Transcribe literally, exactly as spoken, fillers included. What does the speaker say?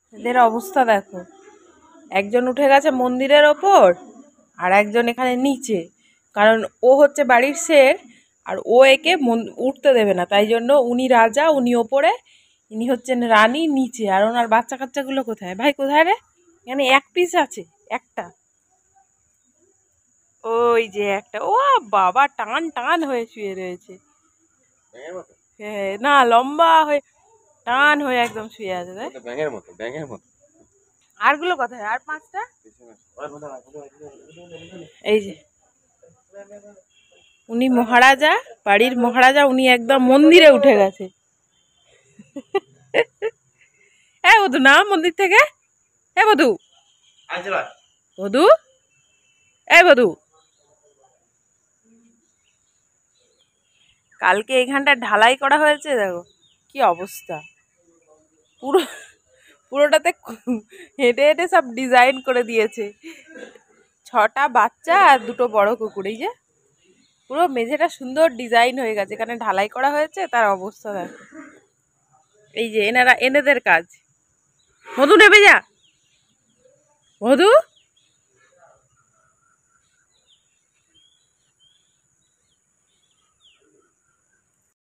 এদের অবস্থা দেখো, একজন উঠে গেছে মন্দিরের ওপর আর একজন এখানে নিচে, কারণ ও হচ্ছে বাড়ির শের আর ও একে উঠতে দেবে না, তাই জন্য উনি রাজা, উনি ওপরে, ইনি হচ্ছেন রানী নিচে। আর ওনার বাচ্চা কাচ্চাগুলো কোথায়? ভাই কোথায় রে? এখানে এক পিস আছে, একটা, ওই যে একটা। ও বাবা, টান টান হয়ে শুয়ে রয়েছে। হ্যাঁ, না লম্বা হয়ে টান হয়ে একদম শুয়ে আছে। তাই ব্যাঙের মতো, ব্যাঙের মতো। আরগুলো কোথায়? আর পাঁচটা এই যে। উনি মহারাজা, বাড়ির মহারাজা, উনি একদম মন্দিরে উঠে গেছে। এ বধু, না মন্দির থেকে। এ বধু, বধু, এ বধু, কালকে এইখানটা ঢালাই করা হয়েছে, দেখো কি অবস্থা। পুরো পুরোটাতে হেঁটে হেঁটে সব ডিজাইন করে দিয়েছে। ছটা বাচ্চা আর দুটো বড় কুকুর। এই যে পুরো মেঝেটা সুন্দর ডিজাইন হয়ে গেছে, এখানে ঢালাই করা হয়েছে, তার অবস্থা দেখো। এই যে এনারা, এনেদের কাজ। মধু নেবে যা, মধু।